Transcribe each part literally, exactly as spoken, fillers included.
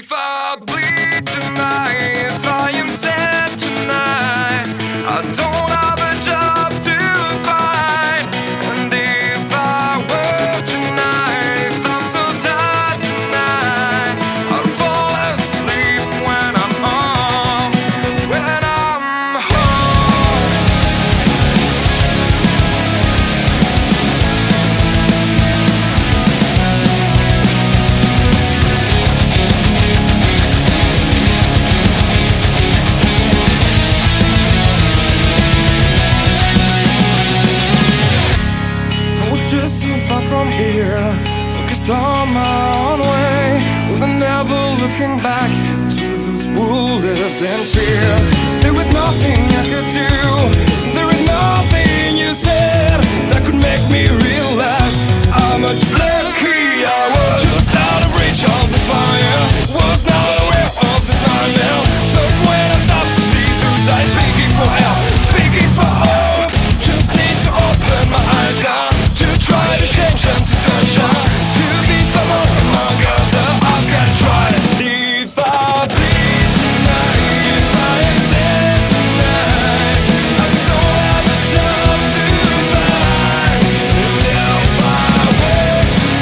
If I bleed tonight, if I am sad tonight, I don't have a job to find. And if I work tonight, if I'm so tired tonight, I'll fall asleep when I'm home, when I'm home. Just so far from here, focused on my own way, with never looking back to those who lived in fear. There was nothing I could do, there was nothing you said that could make me realize how much lucky I was. Just out of reach of the fire, was not aware of the nightmare. But when I stopped to see through sight, begging for help, begging for hope, just need to open my eyes now, to try to change them to sunshine, to be someone among other. I've got to try it. If I bleed tonight, if I am sad tonight, I don't have a job to find. And if I work tonight,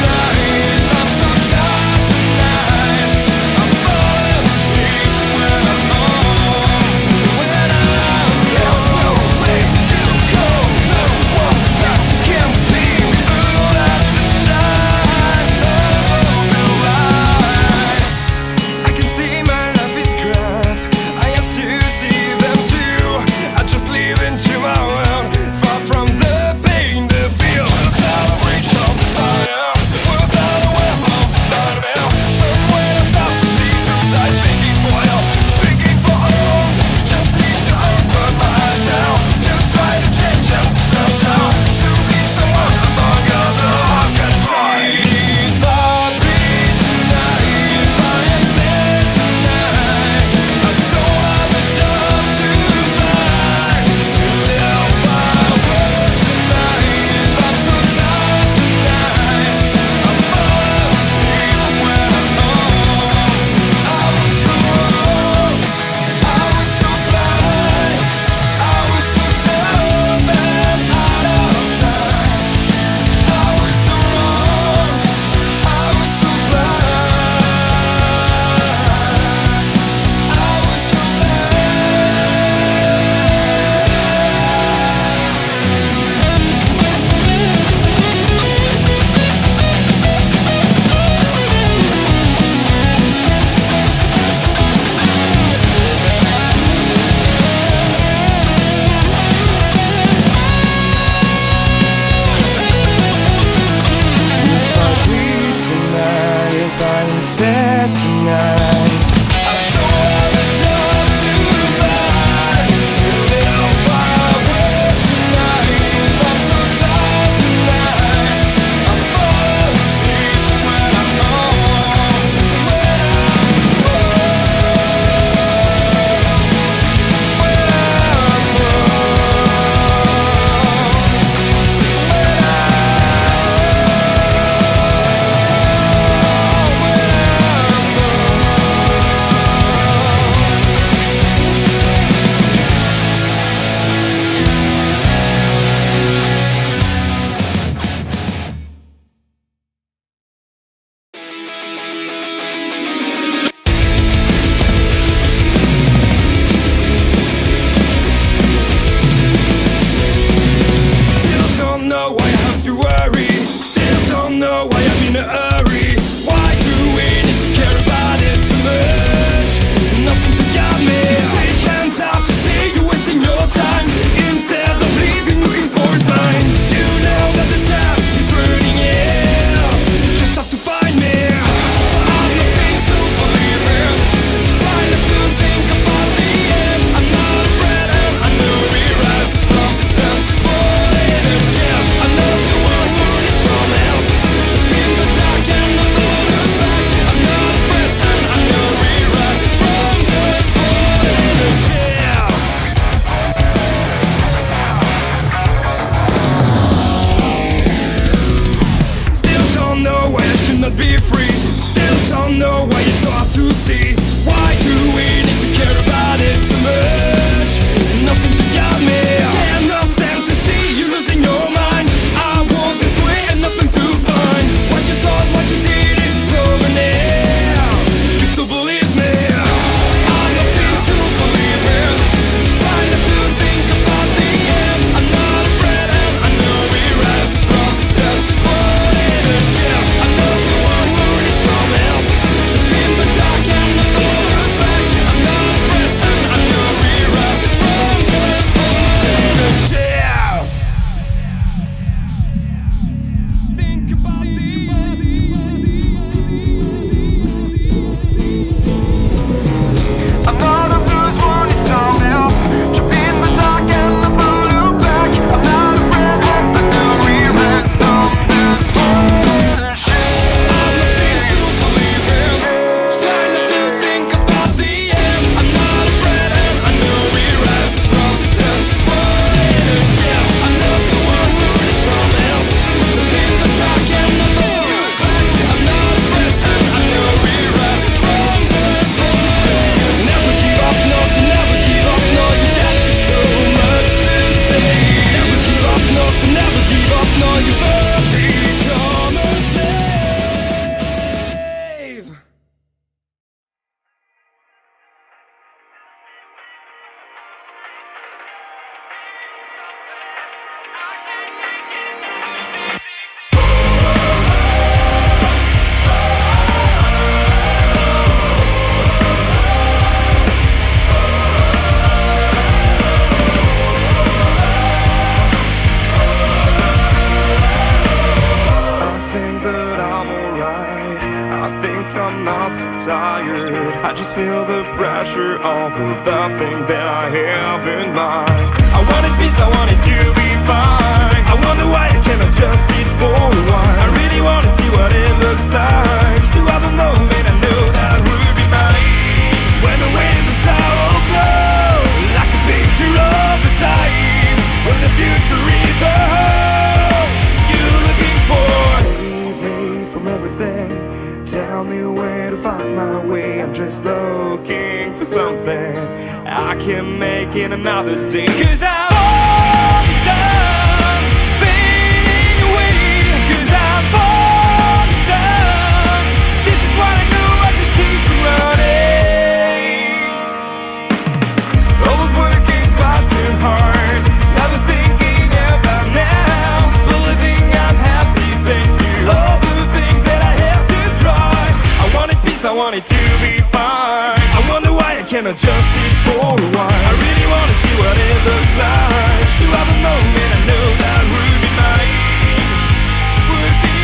over the thing that I have in mind. I wanted peace, I wanted to be fine. I wonder why I cannot just sit for a while. I really wanna see what it looks like to have a moment I know that would be mine. When the winds are all glow, like a picture of the time, when the future is the home you're looking for. Save me from everything, tell me where to find my way. I'm just looking for something I can make in another day. Cause I'm all done fading away. Cause I'm all done. This is what I know, I just keep running. Always working fast and hard, never thinking about now. Believing I'm happy thanks to all the things that I have to try. I wanted peace, I wanted to be fine. I wonder why I cannot just sit for a while. I really wanna see what it looks like to have a moment I know that would be mine. Would be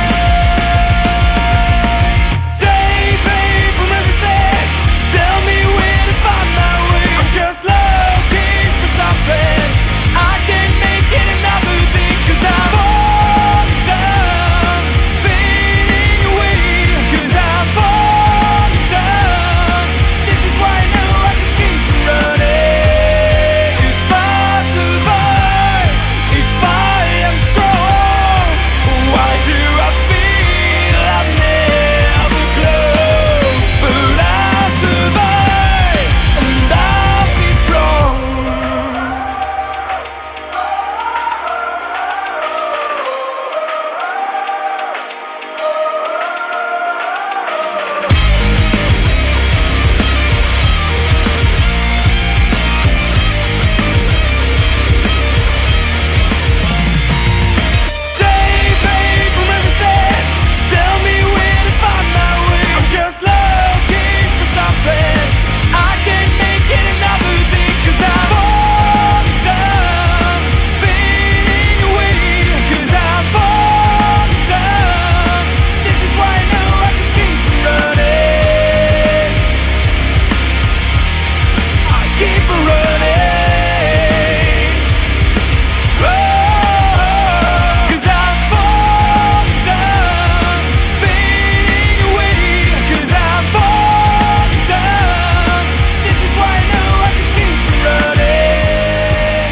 mine. Save me from everything, tell me where to find my way. I'm just looking for something I can make it another day. Cause I'm all done fading away. Cause I'm all done. This is why I know I just keep running. If I survive, if I am strong, why do I feel I'm never close? But I'll survive and I'll be strong. Save me from everything, tell me where to find my way. I'm just looking for something I can make it another day. Cause I'm all done fading away. Cause I'm all done. This is why I know I just keep running. I keep running. Oh, cause I'm all done fading away. Cause I'm all done. This is why I know I just keep running.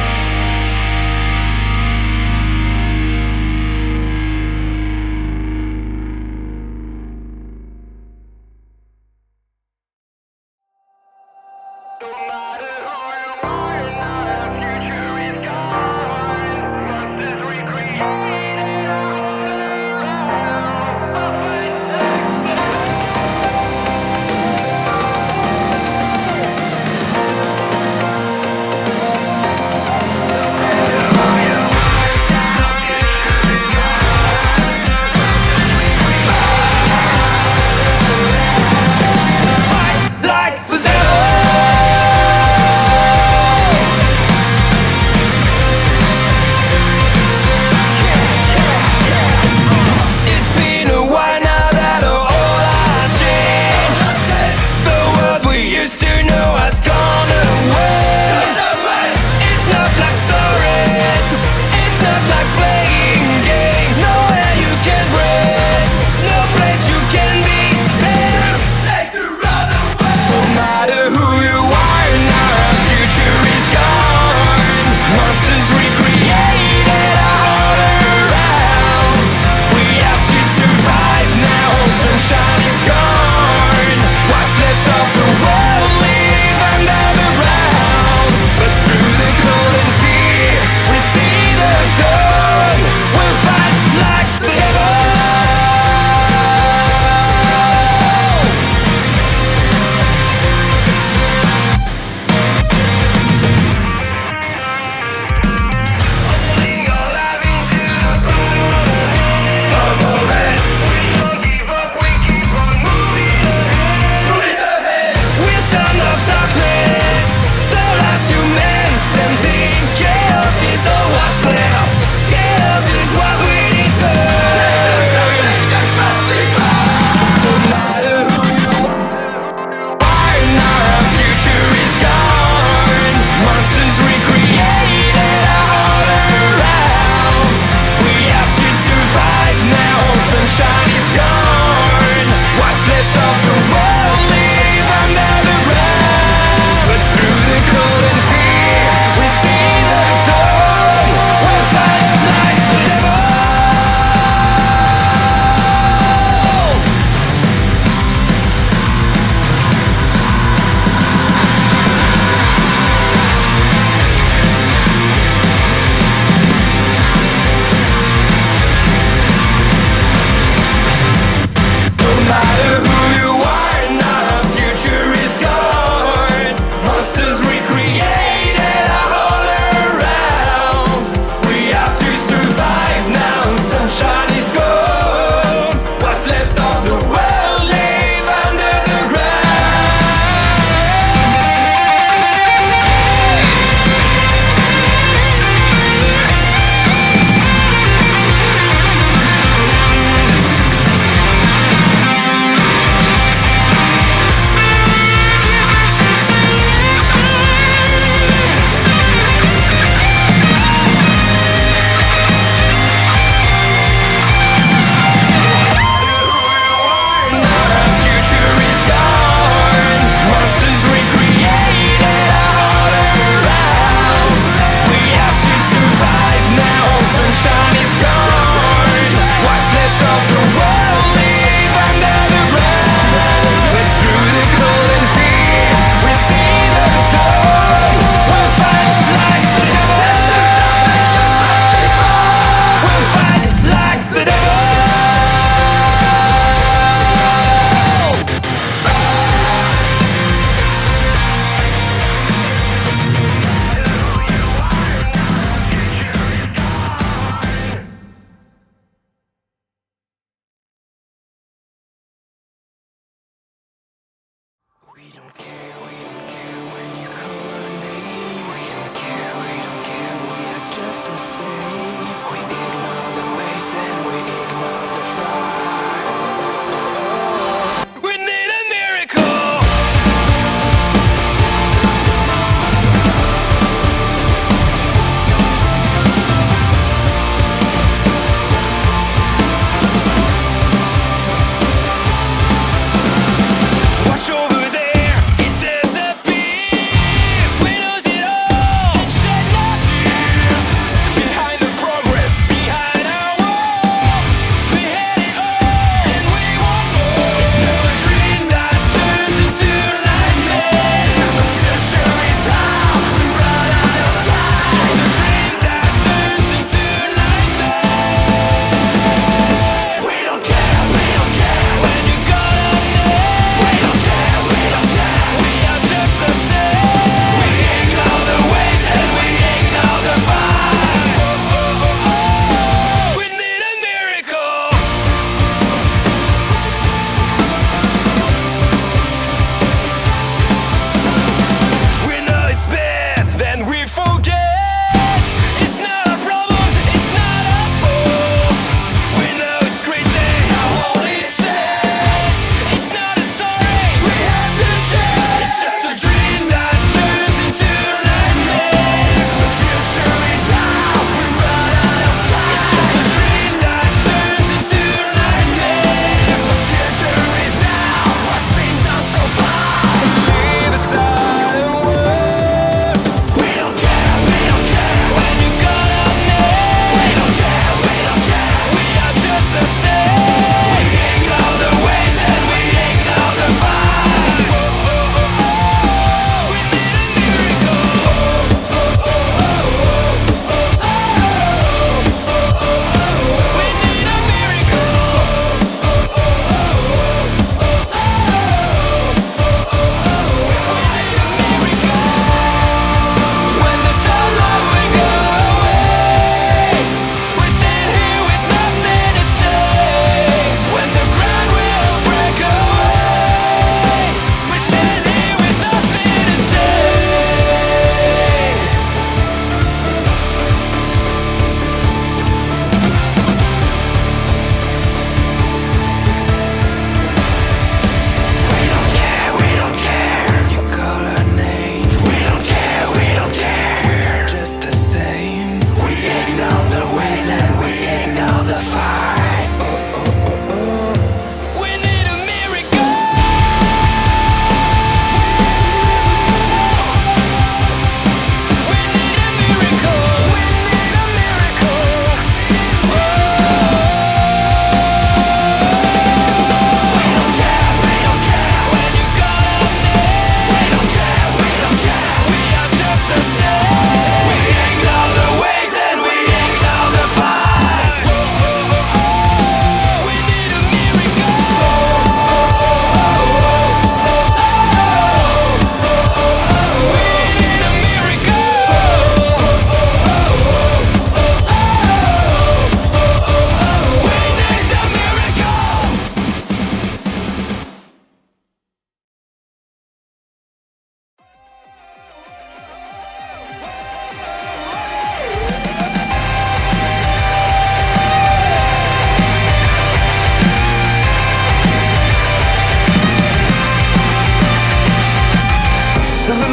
No matter who you are, now our future is gone. Must is recreated all fight like the devil.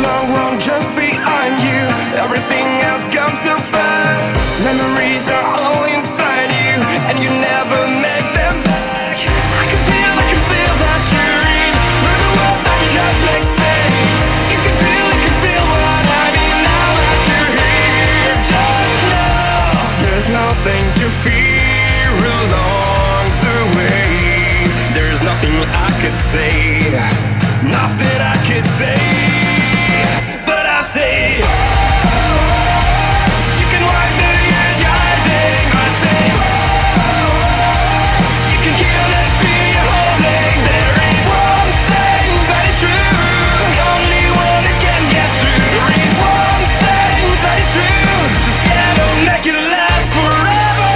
long run just behind you. Everything has come so fast. Memories are all inside you, and you never make them back. I can feel, I can feel that you're in through the world that did not make sense. You can feel, you can feel what I mean now that you're here. Just know there's nothing to fear along the way. There's nothing I could say, nothing I could say, but I say, you can wipe the years you're hiding. I say, you can kill that fear you're holding. There is one thing that is true, the only one that can get through. There is one thing that is true, just gotta make it last forever.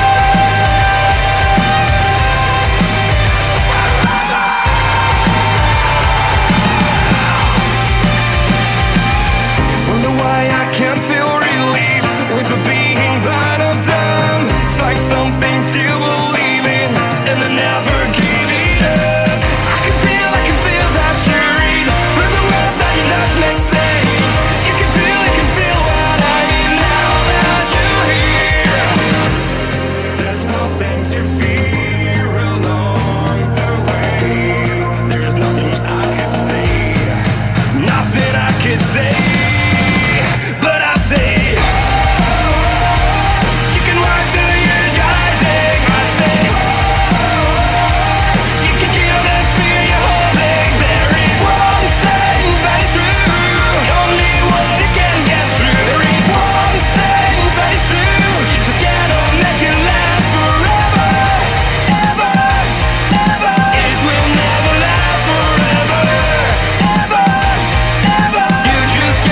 Wonder why I can't feel relief with the being blind or dumb. Find something to believe in and then never give it up. I can feel, I can feel that you're in with the world that did not make sense. You can feel, you can feel what I mean now that you're here. There's nothing to fear along the way. There's nothing I could say, nothing I could say, but I say, you can wipe the years you're hiding. I say, you can kill that fear you're holding. There is one thing that is true, the only one that can get through. There is one thing that is true, you just gotta make it last forever, ever, ever. It will never last forever, ever, ever. You just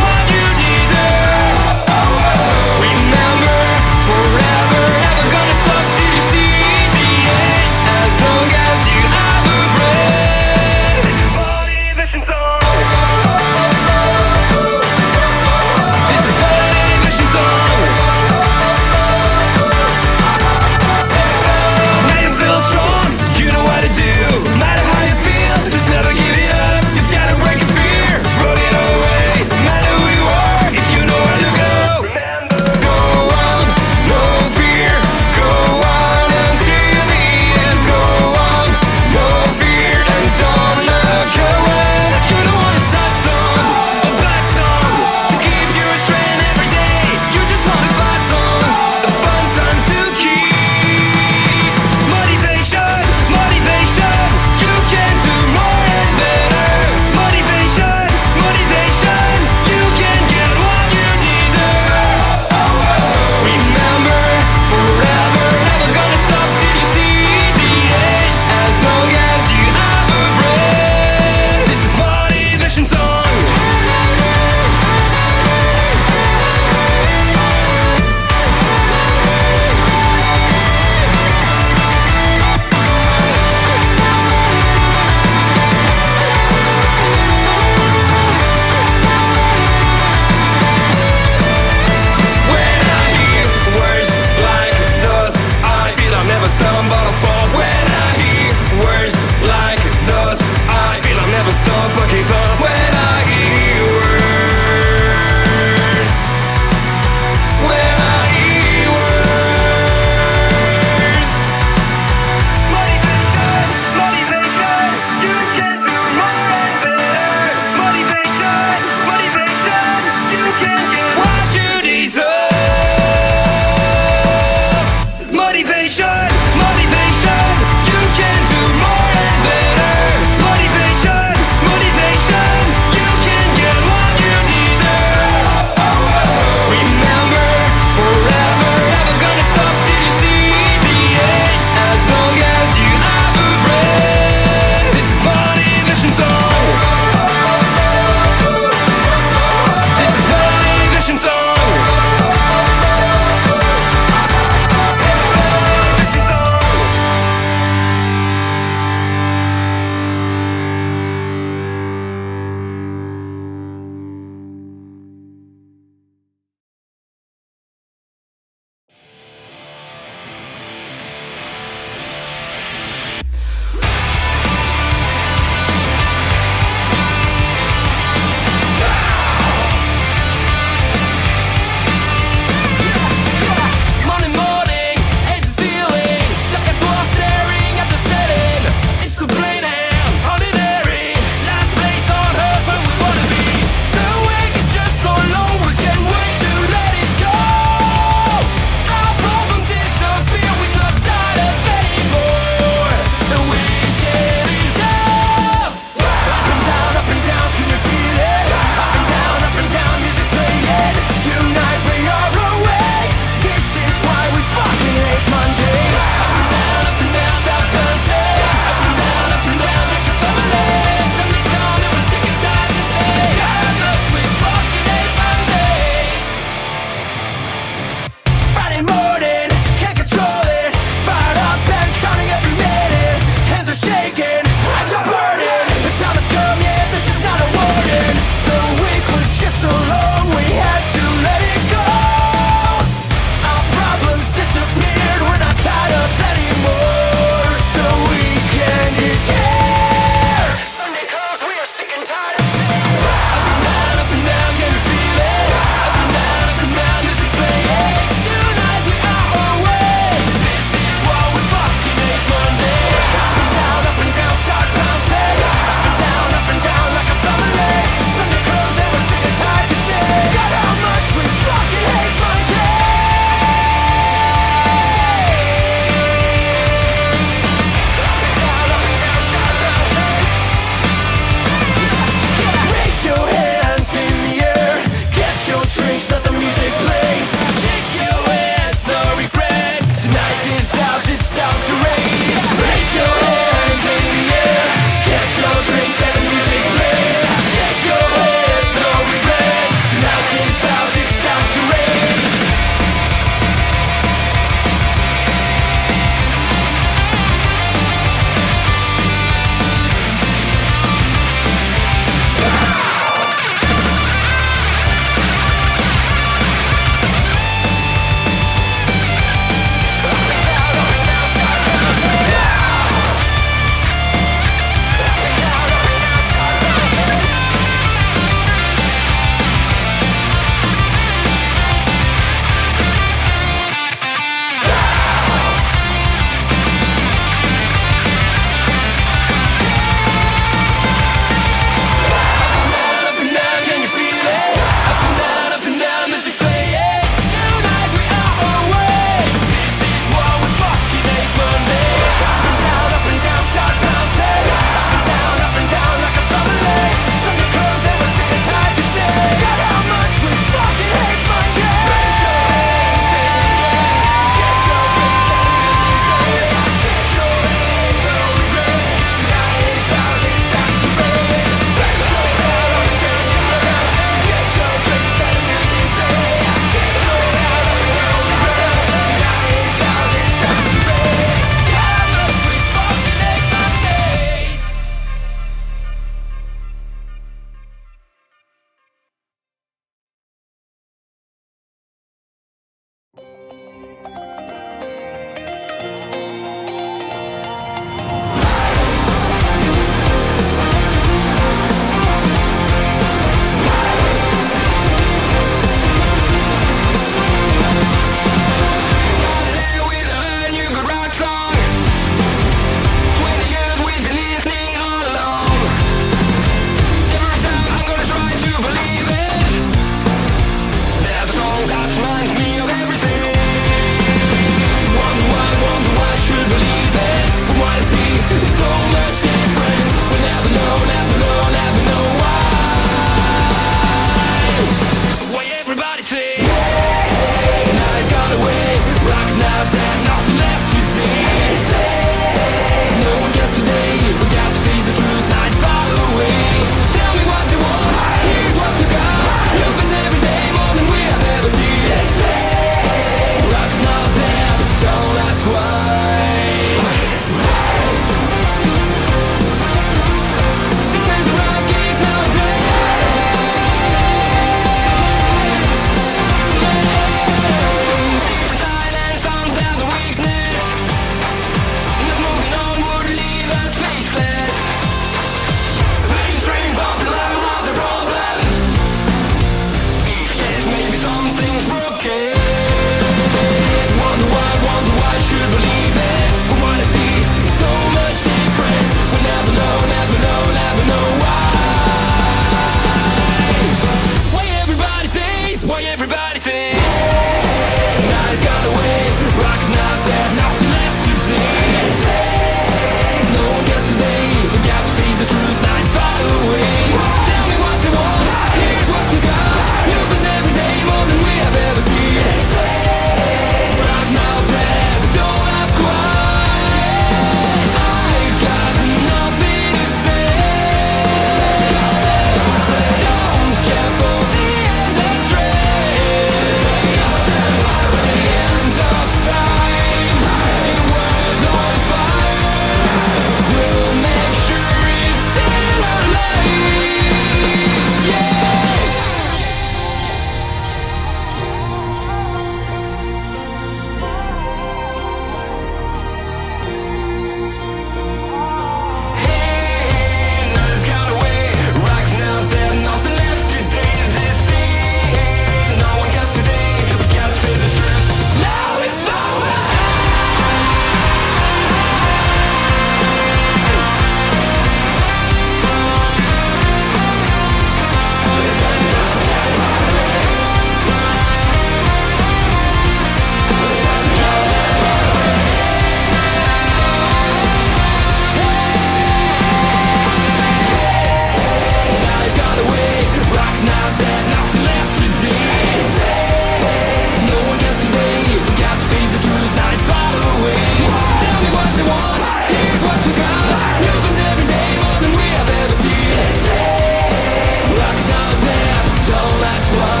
why